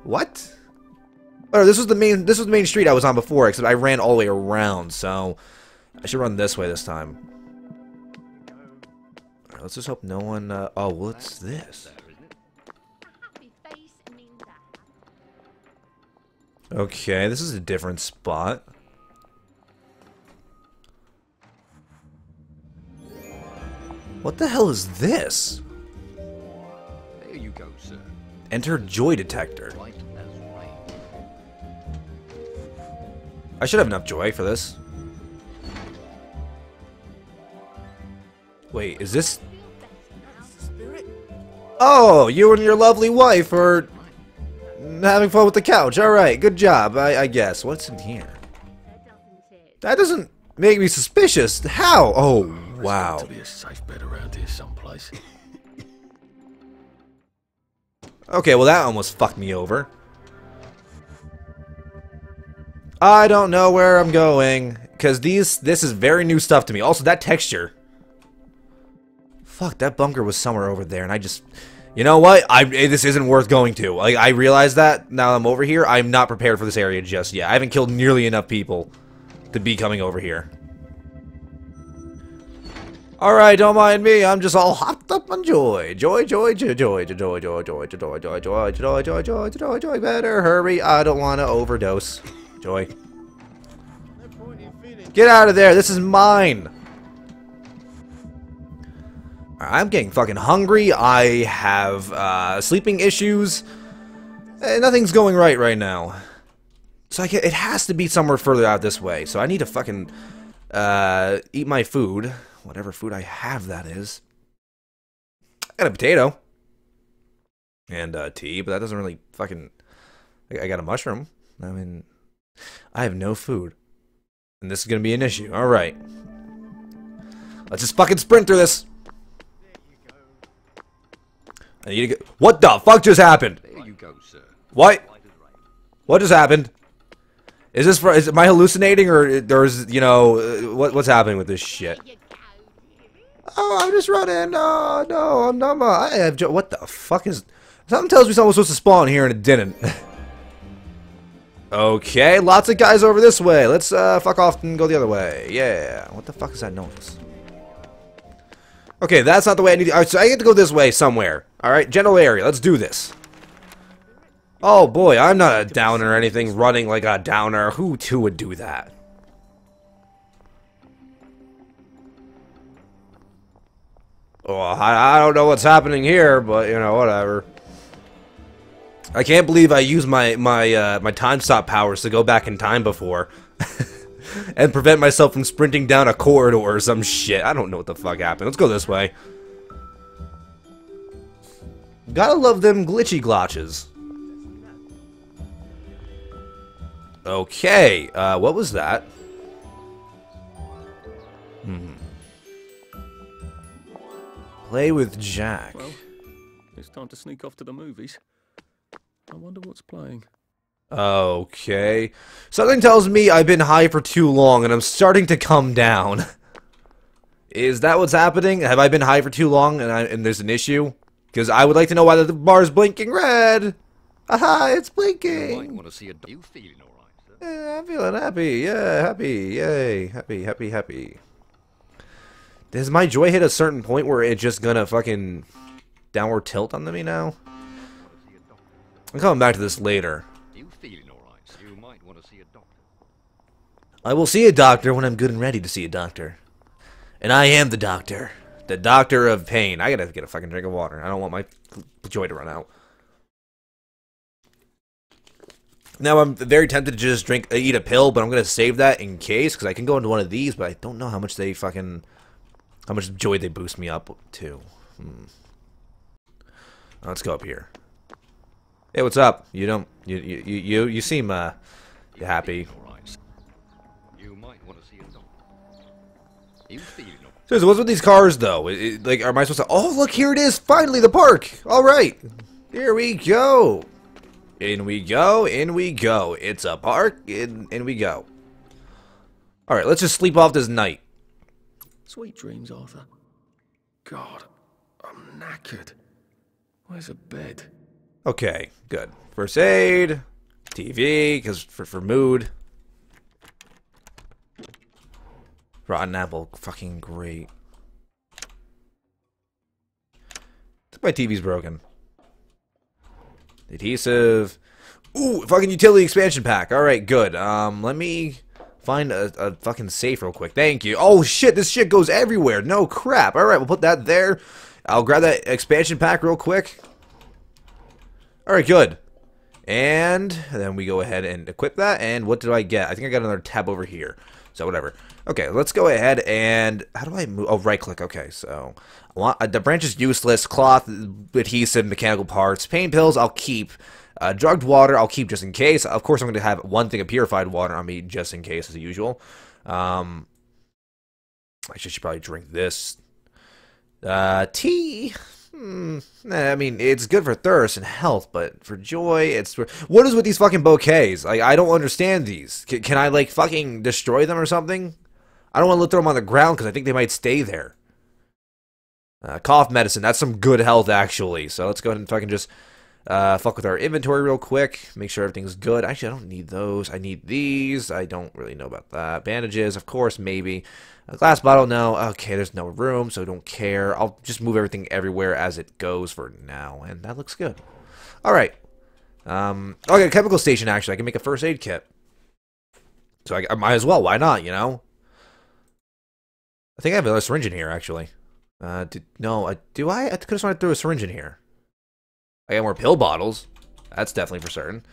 What? Oh, this was the main street I was on before, except I ran all the way around, so I should run this way this time. Alright, let's just hope no one, oh, what's this? Okay, this is a different spot. What the hell is this? There you go, sir. Enter joy detector. Right as rain. I should have enough joy for this. Wait, is this... Oh, you and your lovely wife are having fun with the couch. Alright, good job, I guess. What's in here? That doesn't make me suspicious. How? Oh, wow. To be a safe bed around here someplace. Okay, well that almost fucked me over. I don't know where I'm going, because this is very new stuff to me. Also, that texture. Fuck, that bunker was somewhere over there, and I just... You know what? This isn't worth going to. Like, I realize that now I'm over here. I'm not prepared for this area just yet. I haven't killed nearly enough people to be coming over here. Alright, don't mind me. I'm just all hopped up on joy. Joy, joy, joy, joy, joy, joy, joy, joy, joy, joy, joy, joy, joy, joy, joy, joy. Better hurry. I don't want to overdose. Joy. Get out of there. This is mine. I'm getting fucking hungry. I have sleeping issues. Nothing's going right now. So it has to be somewhere further out this way. So I need to fucking eat my food. Whatever food I have, that is. I got a potato. And tea, but that doesn't really fucking... I got a mushroom. I mean, I have no food. And this is going to be an issue. Alright. Let's just fucking sprint through this. I need to get... What the fuck just happened? There you go, sir. What? What just happened? Is this for... Am I hallucinating, or is, you know... what's happening with this shit? Oh, I'm just running. Oh, no, I'm not... I have... What the fuck is... Something tells me someone was supposed to spawn here and it didn't. Okay, lots of guys over this way. Let's fuck off and go the other way. Yeah. What the fuck is that noise? Okay, that's not the way I need to... Alright, so I get to go this way somewhere. Alright, general area. Let's do this. Oh boy, I'm not a downer or anything, running like a downer. Who would do that? Oh, I don't know what's happening here, but, you know, whatever. I can't believe I used my time stop powers to go back in time before. And prevent myself from sprinting down a corridor or some shit. I don't know what the fuck happened. Let's go this way. Gotta love them glitchy glotches. Okay, what was that? Play with Jack. Well, it's time to sneak off to the movies. I wonder what's playing. Okay. Something tells me I've been high for too long and I'm starting to come down. Is that what's happening? Have I been high for too long and there's an issue? Because I would like to know why the bar's blinking red. Aha, it's blinking. You might want to see a... You feeling alright, sir? Yeah, I'm feeling happy. Yeah, happy. Yay. Happy, happy, happy. Does my joy hit a certain point where it's just gonna fucking downward tilt on me now? I'm coming back to this later. You feeling alright, sir? You might want to see a doctor. I will see a doctor when I'm good and ready to see a doctor. And I am the doctor. The doctor of pain. I gotta get a fucking drink of water. I don't want my joy to run out. Now I'm very tempted to just eat a pill, but I'm gonna save that in case, because I can go into one of these, but I don't know how much they fucking... How much joy they boost me up to. Let's go up here. Hey, what's up? You seem happy. You might want to see a doctor. You feeling alright? So what's with these cars though? Like, am I supposed to? Oh, look, here it is! Finally, the park. All right, here we go. In we go. In we go. It's a park. In we go. All right, let's just sleep off this night. Sweet dreams, Arthur. God, I'm knackered. Where's a bed? Okay, good. First aid, TV, because for mood. Rotten apple, fucking great. My TV's broken. Adhesive. Ooh, fucking utility expansion pack. Alright, good. Let me find a fucking safe real quick. Thank you. Oh shit, this shit goes everywhere. No crap. Alright, we'll put that there. I'll grab that expansion pack real quick. Alright, good. And then we go ahead and equip that. And what did I get? I think I got another tab over here. So whatever. Okay, let's go ahead and... How do I move? Oh, right click. Okay, so... the branch is useless. Cloth, adhesive, mechanical parts. Pain pills, I'll keep. Drugged water, I'll keep just in case. Of course, I'm going to have one thing of purified water on me just in case, as usual. Actually, I should probably drink this. Tea... I mean, it's good for thirst and health, but for joy, it's... What is with these fucking bouquets? Like, I don't understand these. Can I, like, fucking destroy them or something? I don't want to throw them on the ground because I think they might stay there. Cough medicine, that's some good health, actually. So let's go ahead and fucking just fuck with our inventory real quick. Make sure everything's good. Actually, I don't need those. I need these. I don't really know about that. Bandages, of course, maybe. A glass bottle, no. Okay, there's no room, so don't care. I'll just move everything everywhere as it goes for now, and that looks good. Alright. Okay, chemical station, actually. I can make a first aid kit. So I might as well. Why not, you know? I think I have another syringe in here, actually. Do I? I could have sworn I threw a syringe in here. I got more pill bottles. That's definitely for certain.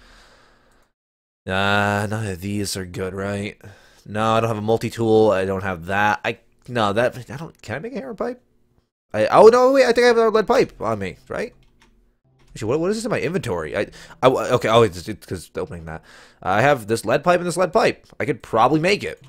None of these are good, right? No, I don't have a multi-tool. I don't have that. Can I make a hammer pipe? Oh no, wait, I think I have a lead pipe on me, right? Actually, what is this in my inventory? Okay, oh, it's because opening that. I have this lead pipe and this lead pipe. I could probably make it.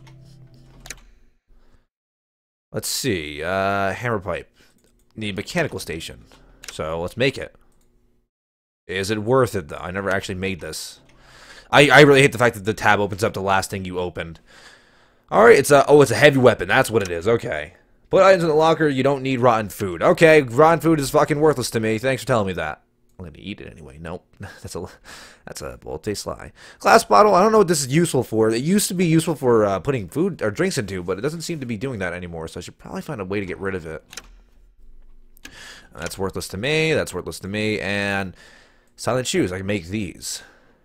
Let's see, hammer pipe. Need mechanical station. So let's make it. Is it worth it though? I never actually made this. I really hate the fact that the tab opens up the last thing you opened. Alright, it's a heavy weapon. That's what it is. Okay. Put items in the locker. You don't need rotten food. Okay, rotten food is fucking worthless to me. Thanks for telling me that. I'm gonna eat it anyway. Nope. That's a bold taste lie. Glass bottle. I don't know what this is useful for. It used to be useful for putting food or drinks into, but it doesn't seem to be doing that anymore. So I should probably find a way to get rid of it. That's worthless to me. That's worthless to me. And silent shoes. I can make these.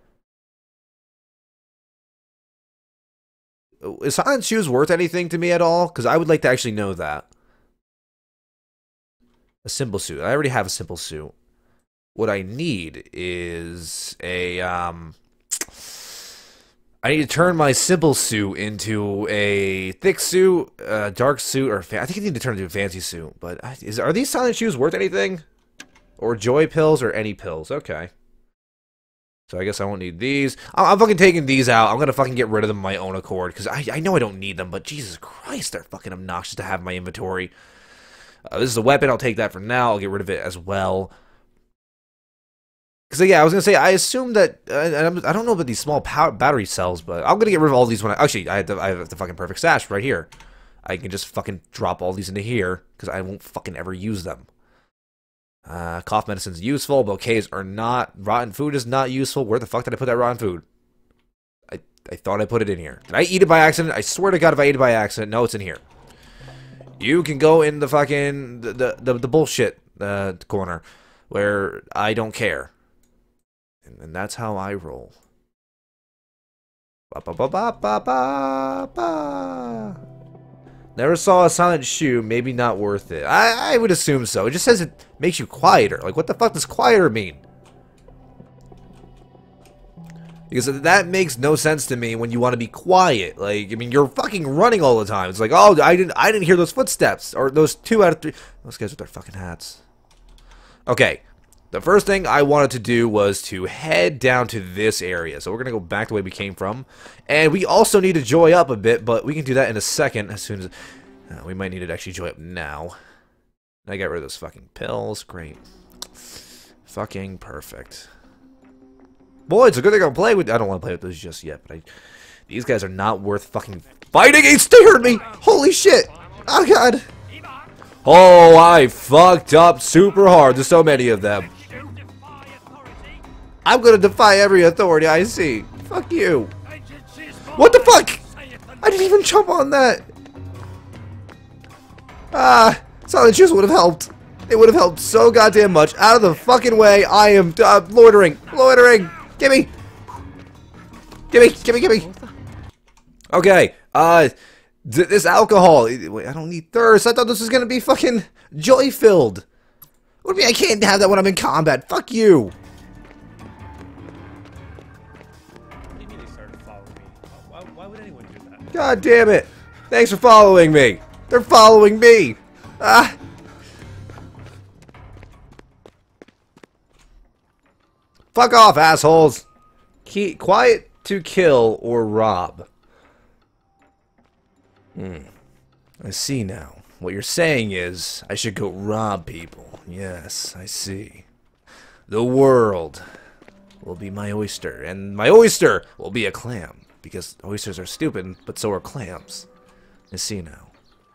Is silent shoes worth anything to me at all? Because I would like to actually know that. A simple suit. I already have a simple suit. What I need is a, I need to turn my simple suit into a thick suit, a dark suit, or I think I need to turn it into a fancy suit. But are these silent shoes worth anything? Or joy pills or any pills? Okay. So I guess I won't need these. I'm fucking taking these out. I'm gonna fucking get rid of them on my own accord. Because I know I don't need them, but Jesus Christ, they're fucking obnoxious to have in my inventory. This is a weapon. I'll take that for now. I'll get rid of it as well. Because, yeah, I was going to say, I assume that, I don't know about these small battery cells, but I'm going to get rid of all these when actually, I have the fucking perfect stash right here. I can just fucking drop all these into here, because I won't fucking ever use them. Cough medicine's useful, bouquets are not. Rotten food is not useful. Where the fuck did I put that rotten food? I thought I put it in here. Did I eat it by accident? I swear to God if I ate it by accident. No, it's in here. You can go in the fucking, the bullshit corner, where I don't care. And that's how I roll. Ba, ba, ba, ba, ba, ba, ba. Never saw a silent shoe, maybe not worth it. I would assume so. It just says it makes you quieter. Like, what the fuck does quieter mean? Because that makes no sense to me when you want to be quiet. Like, I mean, you're fucking running all the time. It's like, oh, I didn't hear those footsteps. Or those 2 out of 3. Those guys with their fucking hats. Okay. The first thing I wanted to do was to head down to this area. So we're going to go back the way we came from. And we also need to joy up a bit, but we can do that in a second as soon as... we might need to actually joy up now. I got rid of those fucking pills. Great. Fucking perfect. Boy, it's a good thing I'll play with... I don't want to play with those just yet, but these guys are not worth fucking fighting. He stared at me! Holy shit! Oh, God! Oh, I fucked up super hard. There's so many of them. I'm gonna defy every authority I see. Fuck you. What the fuck? I didn't even jump on that. Ah, silent shoes would have helped. It would have helped so goddamn much. Out of the fucking way. I am loitering. Loitering. Gimme. Gimme. Gimme. Gimme. Okay. This alcohol. Wait, I don't need thirst. I thought this was gonna be fucking joy-filled. What do you mean I can't have that when I'm in combat? Fuck you. What do you mean they started following me? Why would anyone do that? God damn it. Thanks for following me. They're following me. Ah. Fuck off, assholes. Quiet to kill or rob. I see now. What you're saying is I should go rob people. Yes, I see. The world will be my oyster, and my oyster will be a clam. Because oysters are stupid, but so are clams. I see now.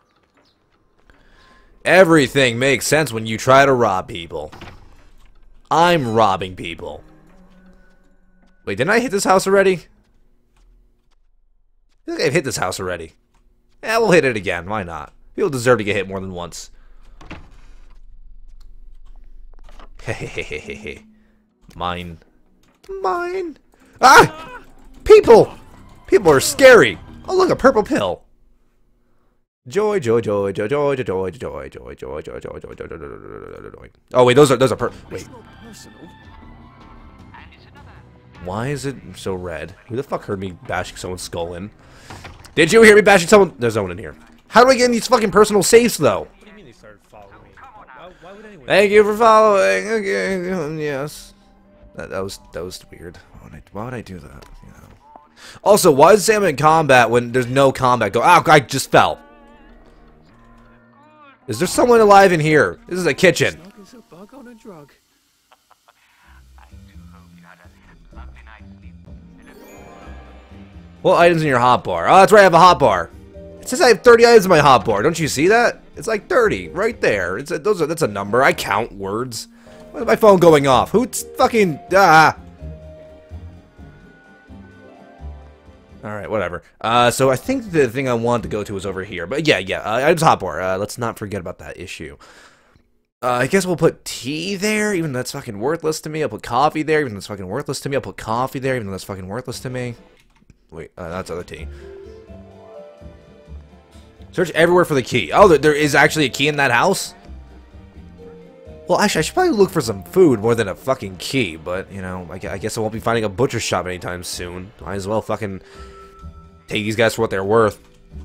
Everything makes sense when you try to rob people. I'm robbing people. Wait, didn't I hit this house already? I feel like I've hit this house already. Yeah, we'll hit it again. Why not? People deserve to get hit more than once. Hehehehe. Mine. Mine. Ah! People! People are scary. Oh, look, a purple pill. Joy, joy, joy, joy, joy, joy, joy, joy, joy, joy, joy, joy, joy, joy, joy. Oh wait, those are wait. Why is it so red? Who the fuck heard me bashing someone's skull in? Did you hear me bashing someone? There's no one in here. How do I get in these fucking personal safes though? What do you mean they started following me? Why would anyone? Thank you for following. Okay, yes. That was weird. Why would I do that? You know. Also, why is Sam in combat when there's no combat? Ow! I just fell. Is there someone alive in here? This is a kitchen. Snug as a bug on a drug. What items in your hotbar? Oh, that's right, I have a hotbar. It says I have 30 items in my hotbar. Don't you see that? It's like 30 right there. That's a number. I count words. Why is my phone going off? Who's fucking Alright, whatever. So I think the thing I want to go to is over here. But yeah, items hotbar. Let's not forget about that issue. I guess we'll put tea there, even though that's fucking worthless to me. I'll put coffee there, even though that's fucking worthless to me. I'll put coffee there, even though that's fucking worthless to me. Wait, that's other tea. Search everywhere for the key. Oh, there is actually a key in that house? Well, actually, I should probably look for some food more than a fucking key. But, you know, I guess I won't be finding a butcher shop anytime soon. Might as well fucking take these guys for what they're worth.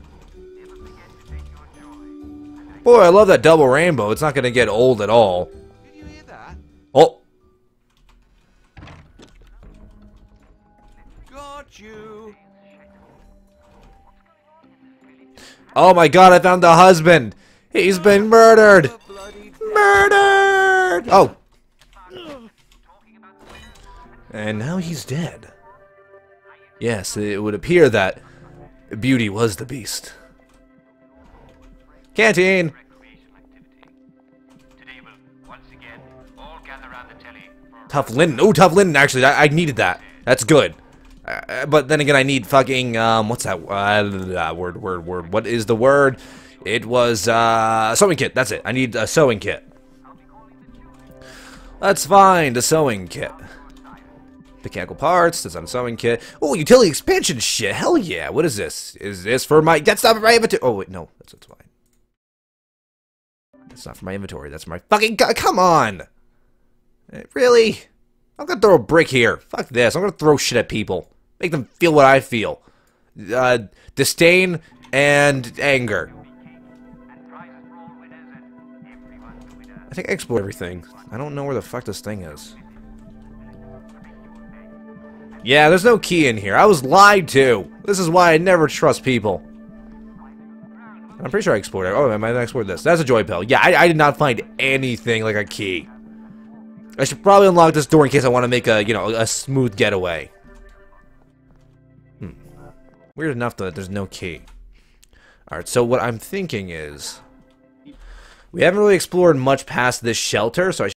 Boy, I love that double rainbow. It's not going to get old at all. Did you hear that? Oh. Got you. Oh my god, I found the husband. He's been murdered. Murdered. Oh. And now he's dead. Yes, it would appear that Beauty was the beast. Canteen. Tough linen. Oh, tough linen. Actually, I needed that. That's good. But then again, I need fucking, what's that word? What is the word? It was, sewing kit. That's it. I need a sewing kit. Let's find a sewing kit. Mechanical parts. That's not a sewing kit. Oh, utility expansion shit. Hell yeah. What is this? Is this for my, that's not for my inventory. Oh, wait, no. That's fine. That's not for my inventory. That's for my fucking, come on. Really? I'm gonna throw a brick here. Fuck this. I'm gonna throw shit at people. Make them feel what I feel. Disdain and anger. I think I explored everything. I don't know where the fuck this thing is. Yeah, there's no key in here. I was lied to. This is why I never trust people. I'm pretty sure I explored it. Oh, I might have explored this. That's a joy pill. Yeah, I did not find anything like a key. I should probably unlock this door in case I want to make a, you know, a smooth getaway. Weird enough that there's no key. Alright, so what I'm thinking is we haven't really explored much past this shelter, so I